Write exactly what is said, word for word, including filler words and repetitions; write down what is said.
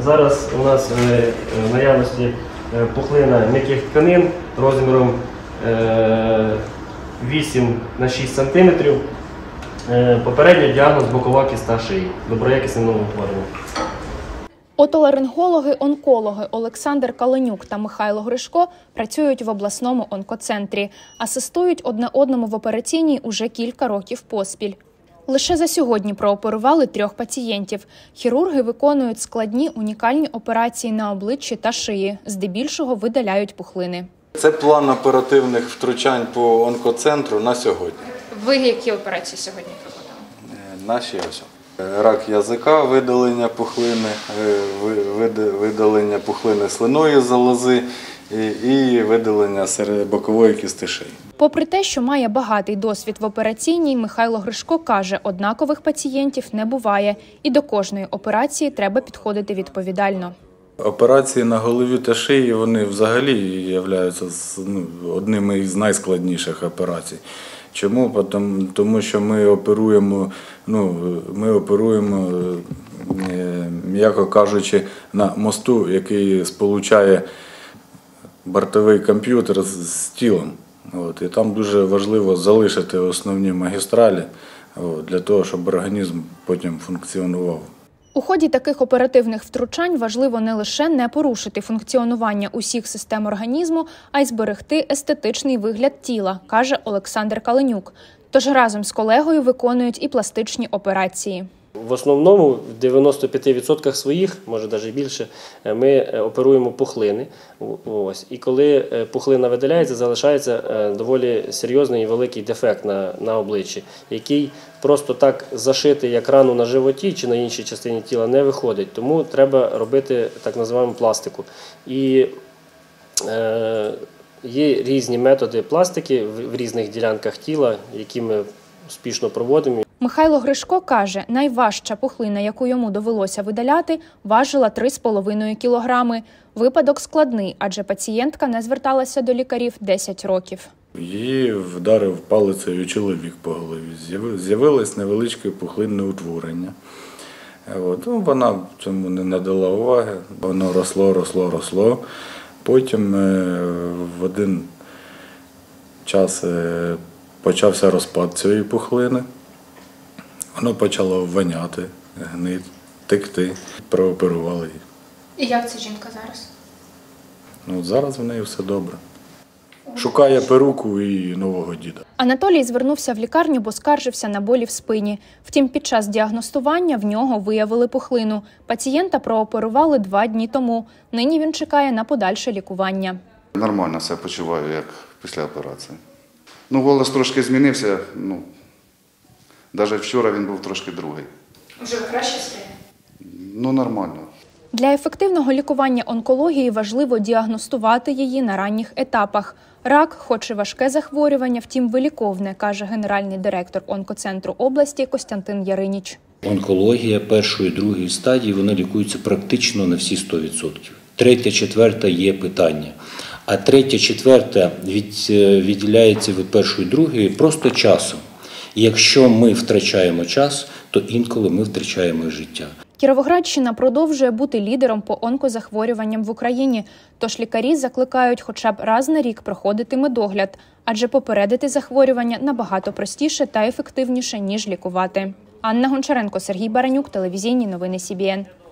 Зараз у нас в наявності пухлина м'яких тканин розміром вісім на шість сантиметрів. Попередній діагноз – бокова кіста шиї, доброякісне новоутворення. Отоларингологи, онкологи Олександр Каленюк та Михайло Гришко працюють в обласному онкоцентрі. Асистують одне одному в операційній уже кілька років поспіль. Лише за сьогодні прооперували трьох пацієнтів. Хірурги виконують складні унікальні операції на обличчі та шиї. Здебільшого видаляють пухлини. Це план оперативних втручань по онкоцентру на сьогодні. Ви які операції сьогодні проводили? Наші ось. Рак язика, видалення пухлини, видалення пухлини слинної залози і видалення бокової кісти шиї. Попри те, що має багатий досвід в операційній, Михайло Гришко каже, однакових пацієнтів не буває і до кожної операції треба підходити відповідально. Операції на голові та шиї, вони взагалі являються ну, одними із найскладніших операцій. Чому? Тому що ми оперуємо, ну, ми оперуємо, м'яко кажучи, на мосту, який сполучає бортовий комп'ютер з тілом. От, і там дуже важливо залишити основні магістралі, от, для того, щоб організм потім функціонував. У ході таких оперативних втручань важливо не лише не порушити функціонування усіх систем організму, а й зберегти естетичний вигляд тіла, каже Олександр Каленюк. Тож разом з колегою виконують і пластичні операції. В основному, в дев'яноста п'яти відсотках своїх, може навіть більше, ми оперуємо пухлини. Ось. І коли пухлина видаляється, залишається доволі серйозний і великий дефект на, на обличчі, який просто так зашити, як рану на животі чи на іншій частині тіла, не виходить. Тому треба робити так звану пластику. І е, є різні методи пластики в різних ділянках тіла, які ми успішно проводимо. Михайло Гришко каже, найважча пухлина, яку йому довелося видаляти, важила три з половиною кілограми. Випадок складний, адже пацієнтка не зверталася до лікарів десять років. Її вдарив палицею чоловік по голові. З'явилось невеличке пухлинне утворення. От. Ну, вона цьому не надала уваги, воно росло, росло, росло. Потім в один час почався розпад цієї пухлини. Воно почало воняти, гнити, текти. Прооперували її. І як ця жінка зараз? Ну, зараз в неї все добре. Шукає перуку і нового діда. Анатолій звернувся в лікарню, бо скаржився на болі в спині. Втім, під час діагностування в нього виявили пухлину. Пацієнта прооперували два дні тому. Нині він чекає на подальше лікування. Нормально себе почуваю, як після операції. Ну, голос трошки змінився. Ну, навіть вчора він був трошки другий. Вже краще стає? Ну, нормально. Для ефективного лікування онкології важливо діагностувати її на ранніх етапах. Рак, хоч і важке захворювання, втім виліковне, каже генеральний директор онкоцентру області Костянтин Яриніч. Онкологія першої і другої стадії, вона лікується практично на всі сто відсотків. Третя, четверта є питання. А третя, четверта від, відділяється від першої і другої просто часом. І якщо ми втрачаємо час, то інколи ми втрачаємо життя. Кіровоградщина продовжує бути лідером по онкозахворюванням в Україні, тож лікарі закликають хоча б раз на рік проходити медогляд, адже попередити захворювання набагато простіше та ефективніше, ніж лікувати. Анна Гончаренко, Сергій Баранюк, телевізійні новини Сі Бі Ен.